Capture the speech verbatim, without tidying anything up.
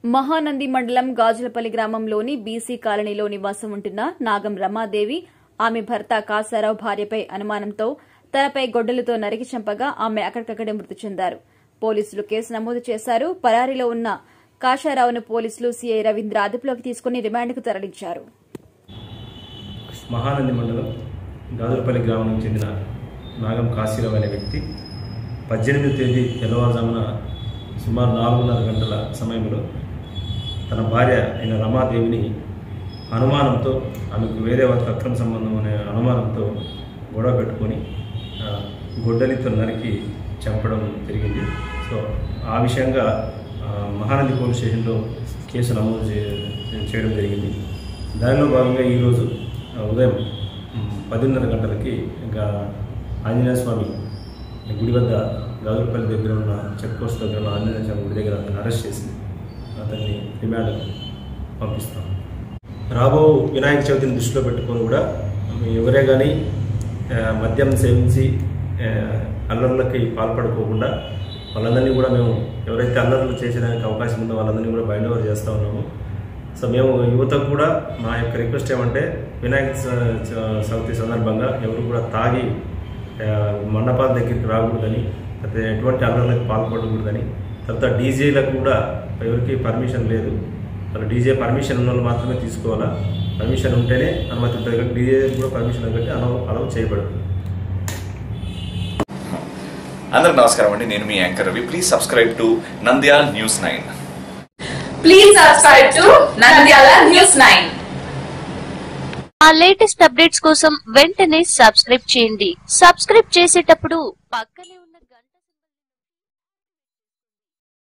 మహానంది మండలం గాజులపల్లి గ్రామంలోని బీసీ కాలనీలో నివాసం ఉంటున్న నాగం రమాదేవి ఆమె భర్త కాసారావు భార్యపై అనుమానంతో తలపై గొడ్డలతో నరికి చంపగా ఆమె అక్కడికక్కడే మృతి చెందారు. పోలీసులు కేసు నమోదు చేశారు. పరారీలో ఉన్న కాసారావును పోలీసులు సీఐ రవీంద్ర అదుపులోకి తీసుకుని రిమాండ్కు తరలించారు. మహానంది మండలం గాజులపల్లి గ్రామానికి చెందిన నాగం కాశీరావు అనే వ్యక్తి పద్దెనిమిది తేదీ తెల్లవారుజామున సుమారు నాలుగున్నర గంటల సమయంలో తన భార్య అయిన రమాదేవిని అనుమానంతో ఆమెకు వేరే వాళ్ళకి అక్రమ సంబంధం అనే అనుమానంతో గొడవ పెట్టుకొని గొడ్డలితో నరికి చంపడం జరిగింది. సో ఆ విషయంగా మహానంది పోలీస్ స్టేషన్లో కేసు నమోదు చేయడం జరిగింది. దానిలో భాగంగా ఈరోజు ఉదయం పదిన్నర గంటలకి ఇంకా ఆంజనేయ స్వామి గుడి వద్ద గాజులపల్లి దగ్గర ఉన్న చెక్ పోస్ట్ దగ్గర ఉన్న ఆంజనేయ స్వామి గుడి దగ్గర అతన్ని అరెస్ట్ చేసి అతన్ని రిమాండ్ పంపిస్తాం. రాబో వినాయక చవితిని దృష్టిలో పెట్టుకొని కూడా ఎవరే కానీ మద్యం సేవించి అల్లర్లకి పాల్పడుకోకుండా వాళ్ళందరినీ కూడా మేము ఎవరైతే అల్లర్లు చేసేదానికి అవకాశం ఉందో వాళ్ళందరినీ కూడా బైండ్ ఓవర్ చేస్తూ ఉన్నాము. సో మేము యువతకు కూడా మా యొక్క రిక్వెస్ట్ ఏమంటే వినాయక చవితి సందర్భంగా ఎవరు కూడా తాగి మండపాల దగ్గరికి రాకూడదని, అయితే ఎటువంటి అల్లర్లకు పాల్పడకూడదని, తర్వాత డీజేలకు కూడా ఎవరికి పర్మిషన్ లేదు. వాళ్ళు డీజే పర్మిషన్ ఉన్న వాళ్ళు మాత్రమే తీసుకోవాలా, పర్మిషన్ ఉంటేనే అనుమతి ఉంటుంది. కాబట్టి డీజే కూడా పర్మిషన్ కాబట్టి అలవ్ అలవ్ చేయబడదు. అందరికి నమస్కారం అండి, నేను మీ anchor Ravi. Please subscribe to Nandyal news nine. Please subscribe to Nandyala news nine. ఆ లేటెస్ట్ అప్డేట్స్ కోసం వెంటనే సబ్స్క్రైబ్ చేయండి. సబ్స్క్రైబ్ చేసేటప్పుడు పక్కనే